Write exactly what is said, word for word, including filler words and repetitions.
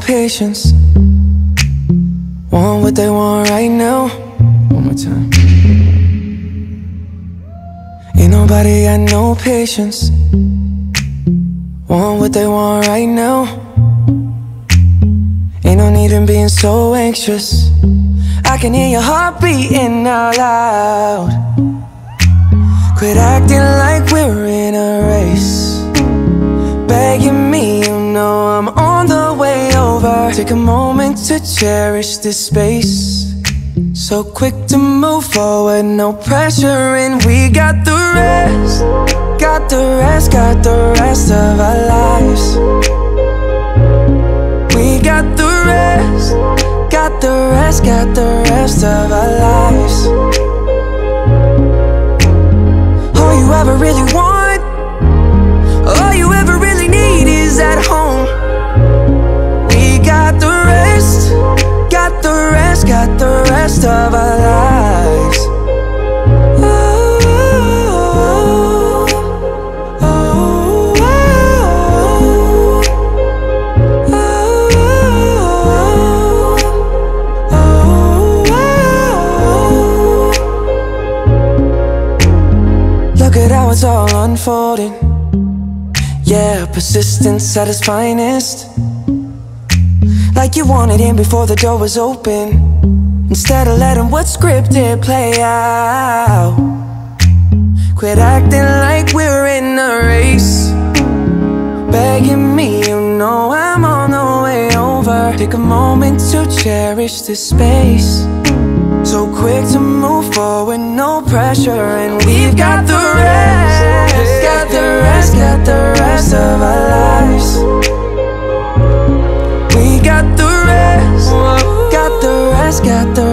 patience. Want what they want right now. One more time. Ain't nobody got no patience. Want what they want right now. Ain't no need in being so anxious. I can hear your heart beating out loud. Quit acting like we're in a race. Begging me, you know I'm on the way over. Take a moment to cherish this space. So quick to move forward, no pressure, and we got the rest. Got the rest, got the rest of our lives. We got the rest. Got the rest, got the rest of our lives. All you ever really want, all you ever really need is at home. We got the rest, got the rest, got the rest of our lives. Oh, oh, oh, oh, oh. Look at how it's all unfolding. Yeah, persistence at its finest. Like you wanted in before the door was open, instead of letting what's scripted play out. Quit acting like we're in a race. Begging me, you know I'm on the way over. Take a moment to cherish this space. So quick to move forward, no pressure, and we've got the rest. Got the rest, got the rest of our lives. We got the rest, got the rest, got the